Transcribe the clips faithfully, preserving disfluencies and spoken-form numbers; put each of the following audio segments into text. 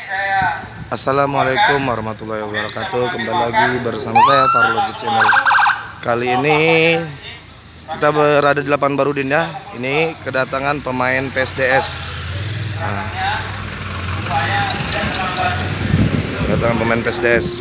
Assalamualaikum warahmatullahi wabarakatuh. Kembali lagi bersama saya Farloji Channel. Kali ini kita berada di lapangan Barudin ya. Ini kedatangan pemain P S D S. Nah, kedatangan pemain P S D S.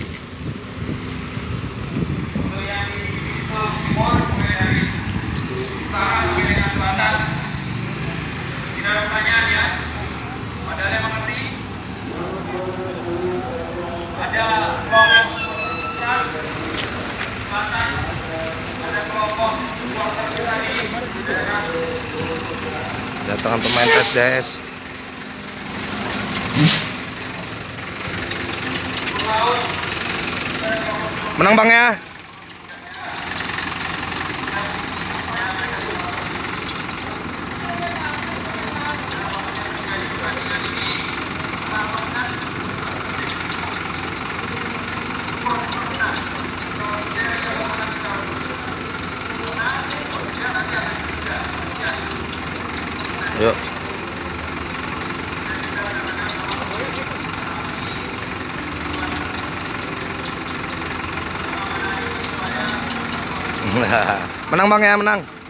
Kedatangan pemain P S D S. Menang bang ya. Yuk. Menang bang ya, menang.